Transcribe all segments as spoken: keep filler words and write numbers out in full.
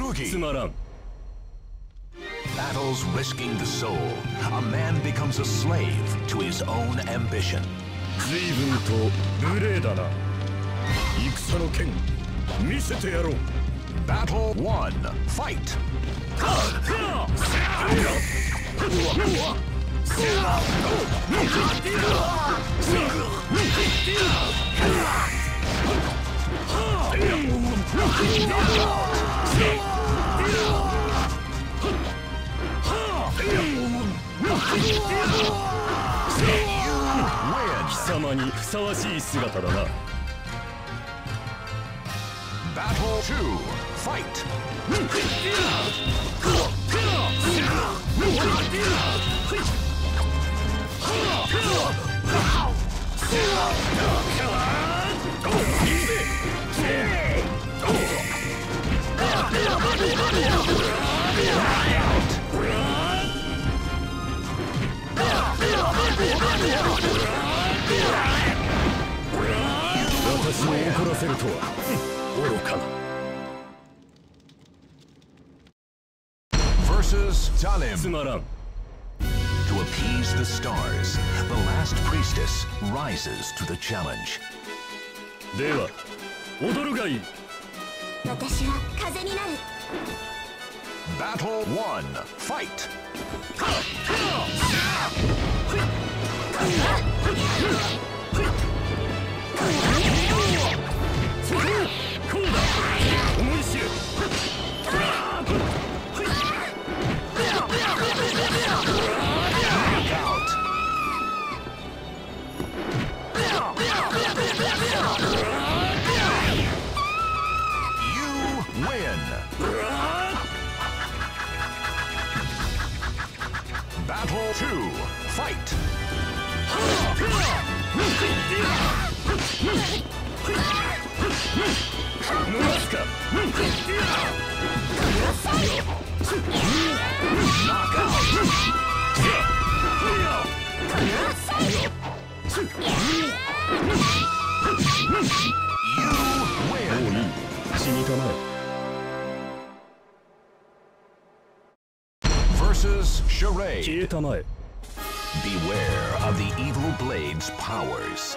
つまらん。Battles risking the soul. A man becomes a slave to his own ambition. 随分と無礼だな。戦の剣見せてやろう。 Battle one. Fight. You win. 貴様にふさわしい姿だな。 Battle two. Fight. Versus Talim. つまらん。 To appease the stars, the last priestess rises to the challenge. では踊るがいい。 私は風になる。 Battle one. Fight. Battle two. Fight. Versus Charade. 消えたまえ。 Beware of the evil blade's powers.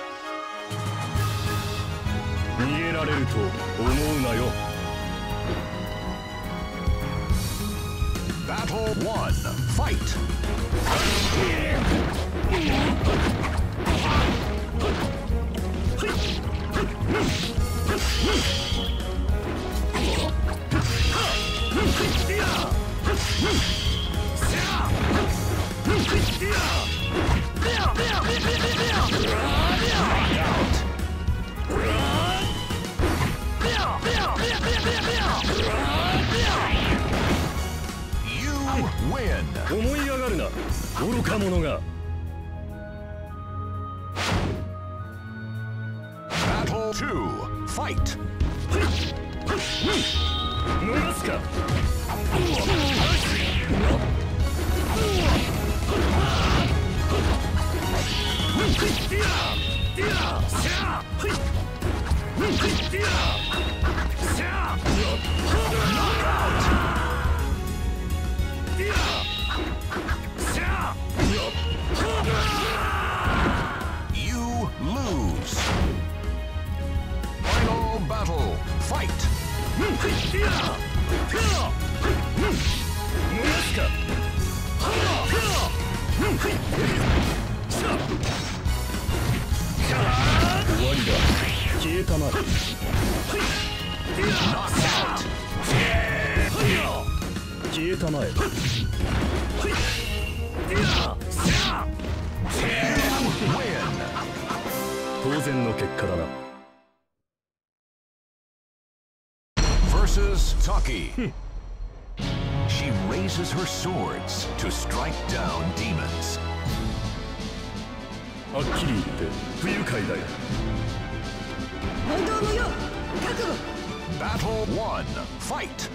逃げられると思うなよ。 Battle one. Fight. Win. 思い上がるな、愚か者が。 Battle two. Fight. 逃すか。 You lose. Final battle. Fight. 終わりだ。消えたまえ。 Knockout. 消えたまえ。 Win. 当然の結果だな。 Versus Taki. She raises her swords to strike down demons. はっきり言って不愉快だよ。 本当のよ、覚悟。 Battle one. Fight.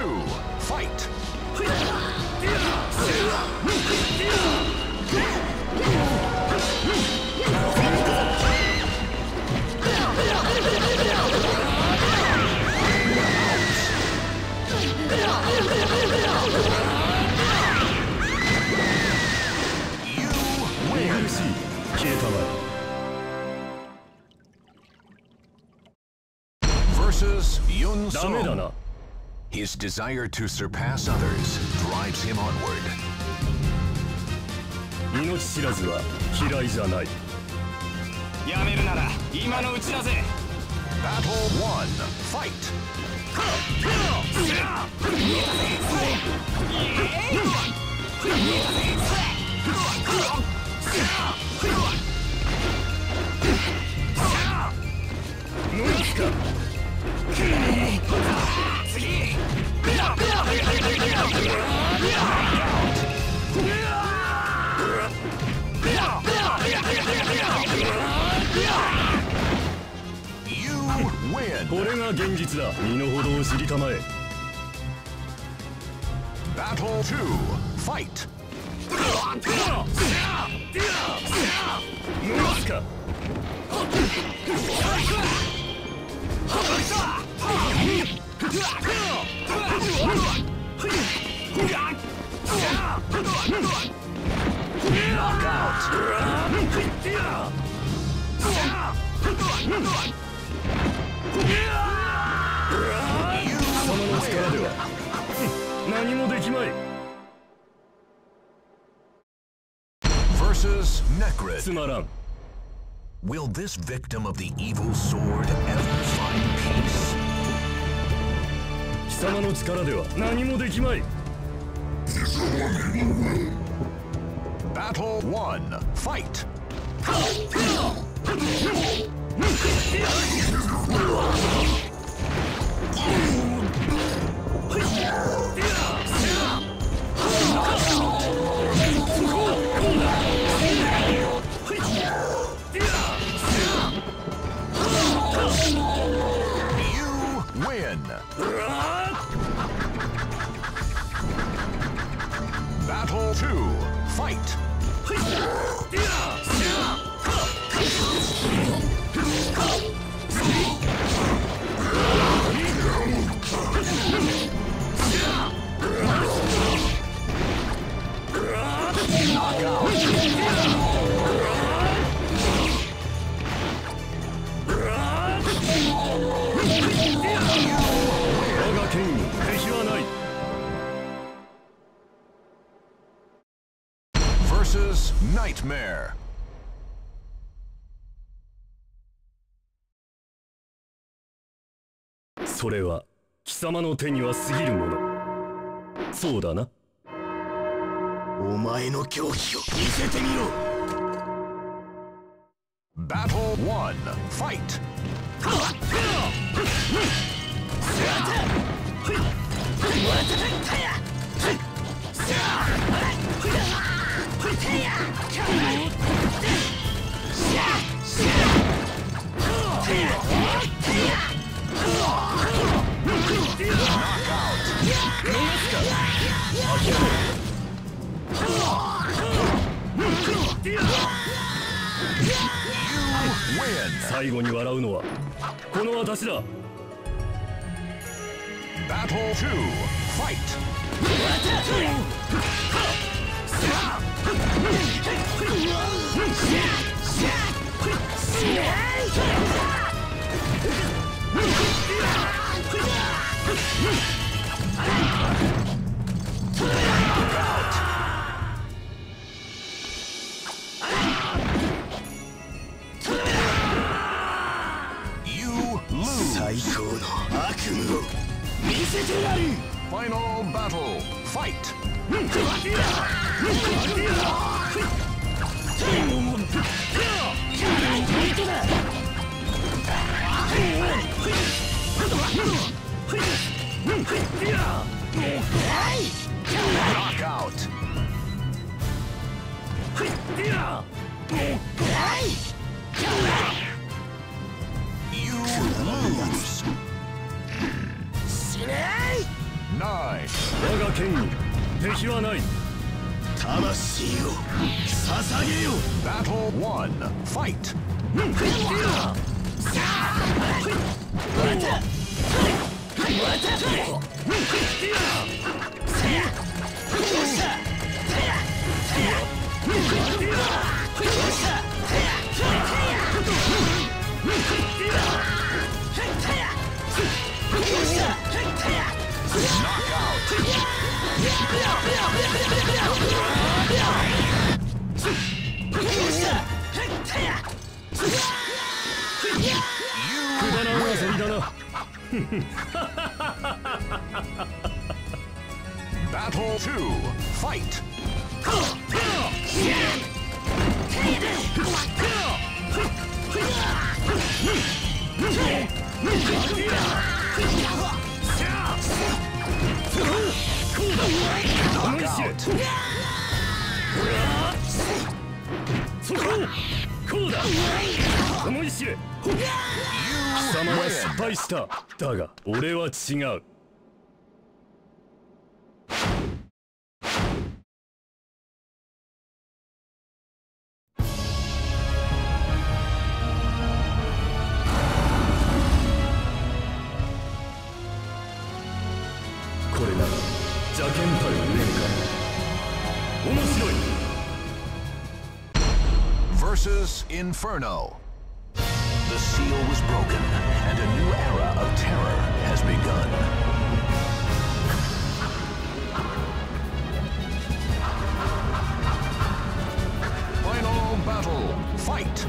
two, fight! You win! Versus Yun Song. His desire to surpass others drives him onward. 命知らずは嫌いじゃない。 やめるなら今のうちだぜ。 Battle one, fight! You win! これが現実だ。身の程を知りたまえ。 Battle two, fight! 逃すか。 貴様の力では何もできまい。 Versus Necrid. つまらん。 Will this victim of the evil sword ever find peace? 貴様の力では何もできまい。 Battle one, fight! You win! Battle two, fight! Versus Nightmare. それは貴様の手には過ぎるもの。そうだな。 お前の狂気を見せてみろ。 Battle one, fight! Win! 最後に笑うのはこの私だ。 Battle two, fight! You lose! 最高の悪夢を見せてやる。 Final battle, fight! Knockout! You lose! nine. 我が剣に敵はない。 魂を捧げよ。 Battle one. Fight. くだらん遊びだな。 Battle two. Fight. こうだ。思い知れ。貴様は失敗した。だが俺は違う。これなら邪剣たる上か。面白い。 Versus Inferno. The seal was broken, and a new era of terror has begun. Final battle. Fight!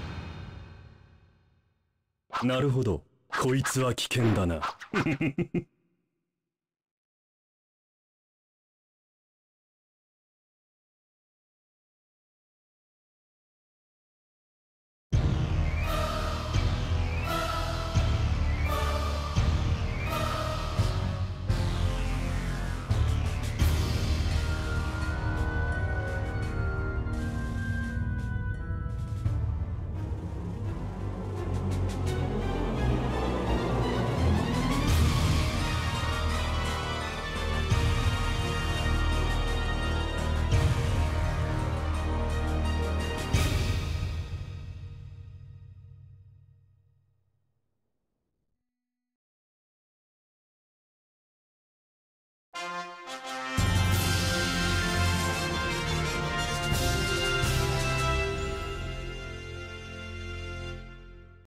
なるほど、こいつは危険だな。